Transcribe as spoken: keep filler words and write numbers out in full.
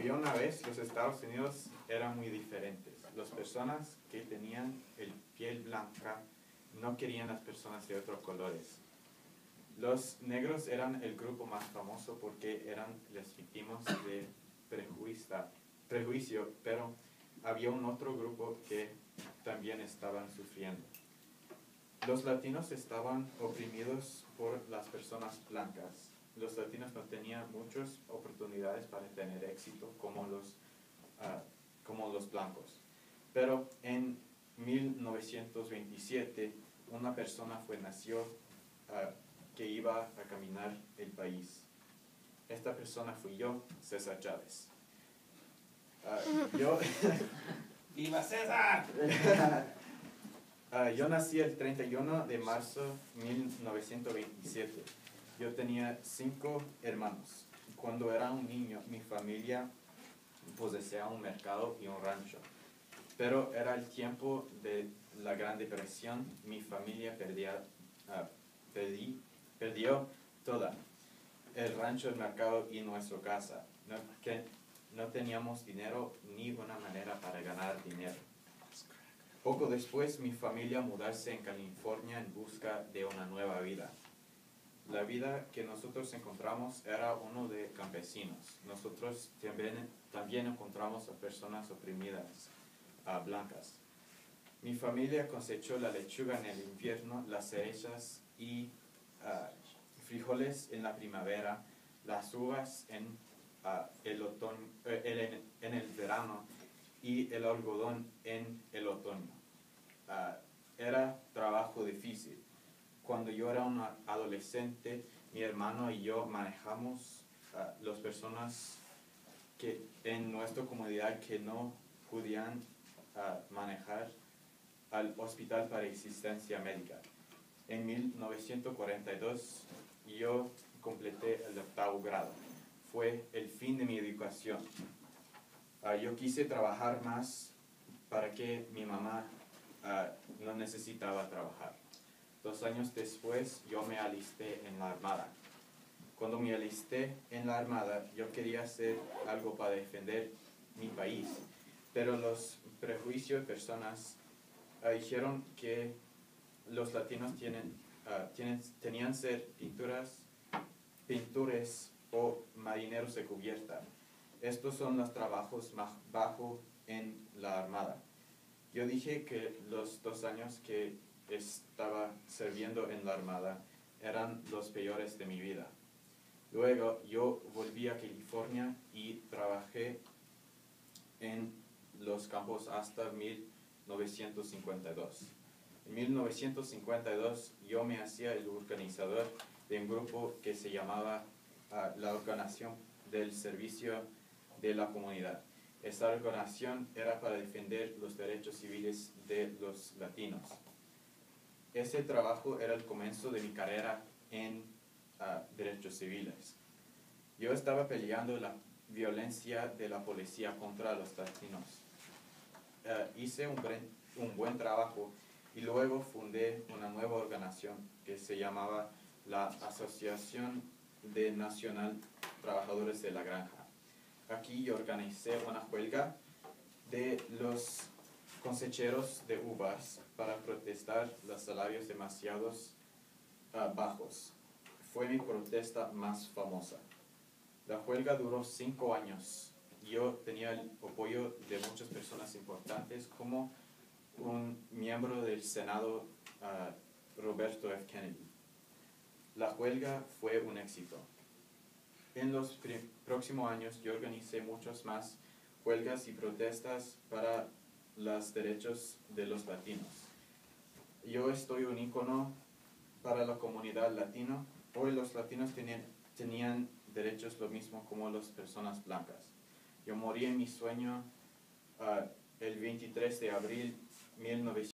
Había una vez, los Estados Unidos eran muy diferentes. Las personas que tenían el piel blanca no querían las personas de otros colores. Los negros eran el grupo más famoso porque eran las víctimas de prejuicio, prejuicio, pero había un otro grupo que también estaban sufriendo. Los latinos estaban oprimidos por las personas blancas. Los latinos no tenían muchas oportunidades para tener éxito como los, uh, como los blancos. Pero en mil novecientos veintisiete una persona fue nació uh, que iba a caminar el país. Esta persona fui yo, César Chávez. Uh, yo ¡Viva César! uh, yo nací el treinta y uno de marzo de mil novecientos veintisiete. Yo tenía cinco hermanos. Cuando era un niño, mi familia poseía un mercado y un rancho. Pero era el tiempo de la Gran Depresión. Mi familia perdía, uh, perdí, perdió toda. El rancho, el mercado y nuestra casa. No, que no teníamos dinero ni una manera para ganar dinero. Poco después, mi familia mudarse en California en busca de una nueva vida. La vida que nosotros encontramos era uno de campesinos. Nosotros también, también encontramos a personas oprimidas, uh, blancas. Mi familia cosechó la lechuga en el invierno, las cerezas y uh, frijoles en la primavera, las uvas en, uh, el, otoño, eh, en, en el verano y el algodón en el otoño. Uh, era trabajo difícil. Cuando yo era un adolescente, mi hermano y yo manejamos uh, las personas que en nuestra comunidad que no podían uh, manejar al hospital para asistencia médica. En mil novecientos cuarenta y dos yo completé el octavo grado. Fue el fin de mi educación. Uh, yo quise trabajar más para que mi mamá uh, no necesitaba trabajar. Dos años después, yo me alisté en la Armada. Cuando me alisté en la Armada, yo quería hacer algo para defender mi país. Pero los prejuicios de personas uh, dijeron que los latinos tienen, uh, tienen, tenían que ser pinturas, pintores o marineros de cubierta. Estos son los trabajos más bajos en la Armada. Yo dije que los dos años que estaba sirviendo en la Armada eran los peores de mi vida. Luego yo volví a California y trabajé en los campos hasta mil novecientos cincuenta y dos. En mil novecientos cincuenta y dos yo me hacía el organizador de un grupo que se llamaba uh, la Organización del Servicio de la Comunidad. Esta organización era para defender los derechos civiles de los latinos. Ese trabajo era el comienzo de mi carrera en uh, derechos civiles. Yo estaba peleando la violencia de la policía contra los latinos. Uh, hice un buen, un buen trabajo y luego fundé una nueva organización que se llamaba la Asociación de Nacional Trabajadores de la Granja. Aquí yo organicé una huelga de los cosecheros de uvas para protestar los salarios demasiados uh, bajos. Fue mi protesta más famosa. La huelga duró cinco años. Yo tenía el apoyo de muchas personas importantes, como un miembro del Senado, uh, Roberto F. Kennedy. La huelga fue un éxito. En los próximos años yo organicé muchas más huelgas y protestas para los derechos de los latinos. Yo estoy un ícono para la comunidad latina. Hoy los latinos tenían, tenían derechos lo mismo como las personas blancas. Yo morí en mi sueño uh, el veintitrés de abril de mil novecientos